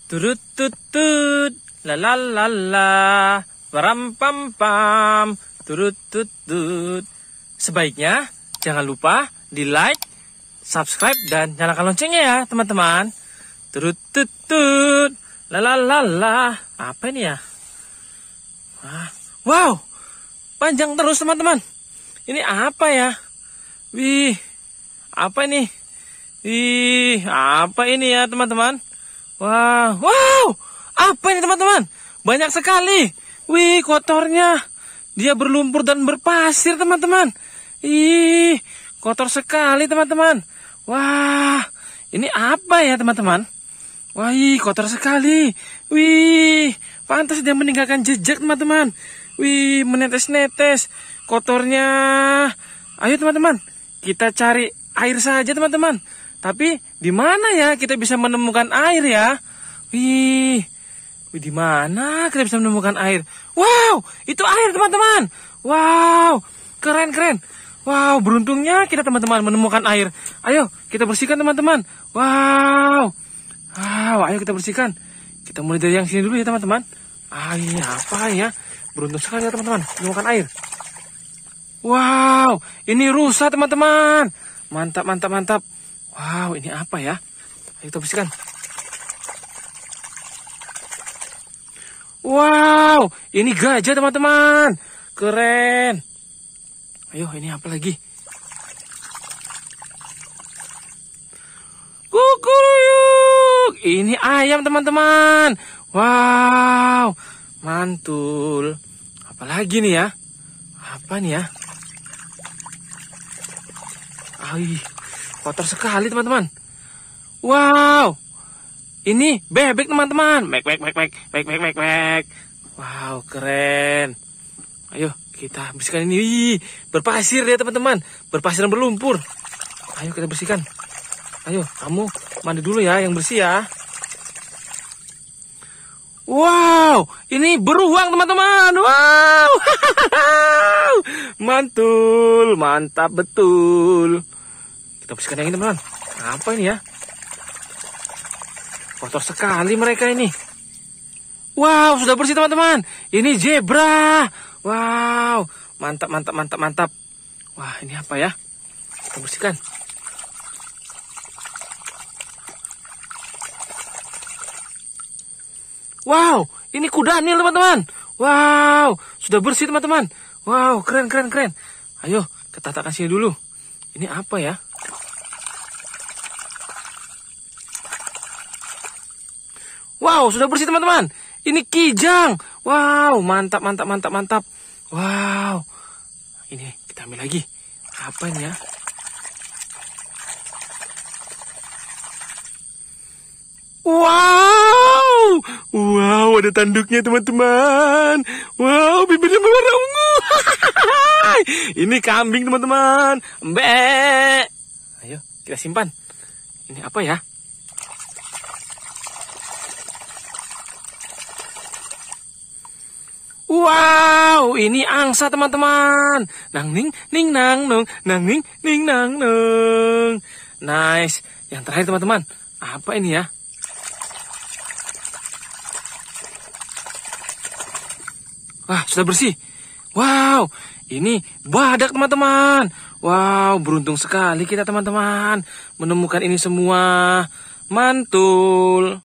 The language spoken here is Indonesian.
Turut tut tut, la la la la, param pam pam, turut tut tut. Sebaiknya jangan lupa di like, subscribe dan nyalakan loncengnya ya teman-teman. Turut tut tut, la la la la. Apa ini ya? Wow, panjang terus teman-teman. Ini apa ya? Wih, apa ini? Wih, apa ini ya teman-teman? Wow, apa ini teman-teman? Banyak sekali. Wih, kotornya. Dia berlumpur dan berpasir teman-teman. Ih, kotor sekali teman-teman. Wah, ini apa ya teman-teman? Wah, kotor sekali. Wih, pantas dia meninggalkan jejak teman-teman. Wih, menetes-netes kotornya. Ayo teman-teman, kita cari air saja teman-teman. Tapi di mana ya kita bisa menemukan air ya? Wih, di mana kita bisa menemukan air? Wow, itu air teman-teman. Wow, keren. Wow, beruntungnya kita teman-teman menemukan air. Ayo kita bersihkan teman-teman. Wow, ayo kita bersihkan. Kita mulai dari yang sini dulu ya teman-teman. Ini apa ya? Beruntung sekali ya teman-teman menemukan air. Wow, ini rusa teman-teman. Mantap. Wow, ini apa ya? Ayo kita bersihkan. Wow, ini gajah teman-teman. Keren. Ayo, ini apa lagi? Kukuyuk. Ini ayam teman-teman. Wow, mantul. Apa lagi nih ya? Apa nih ya? Kotor sekali teman-teman. Wow, ini bebek teman-teman. Mek. Wow, keren. Ayo kita bersihkan ini. Berpasir ya teman-teman. Berpasir dan berlumpur. Ayo kita bersihkan. Ayo kamu mandi dulu ya yang bersih ya. Wow, ini beruang teman-teman. Wow, mantul, mantap betul. Kita bersihkan yang ini teman-teman. Apa ini ya? Kotor sekali mereka ini. Wow, sudah bersih teman-teman. Ini zebra. Wow, mantap. Wah, ini apa ya? Kita bersihkan. Wow, ini kuda Nil teman-teman. Wow, sudah bersih teman-teman. Wow, keren. Ayo, kita letakkan sini dulu. Ini apa ya? Wow, sudah bersih teman-teman. Ini kijang. Wow, mantap. Wow, ini kita ambil lagi. Apa ini ya? Wow, ada tanduknya teman-teman. Wow, bibirnya berwarna ungu. Ini kambing teman-teman. Mbak. Ayo, kita simpan. Ini apa ya? Wow, ini angsa teman-teman. Nang ning nang nung, nang ning nang nung. Nice. Yang terakhir teman-teman, apa ini ya? Wah, sudah bersih. Wow, ini badak teman-teman. Wow, beruntung sekali kita teman-teman menemukan ini semua. Mantul.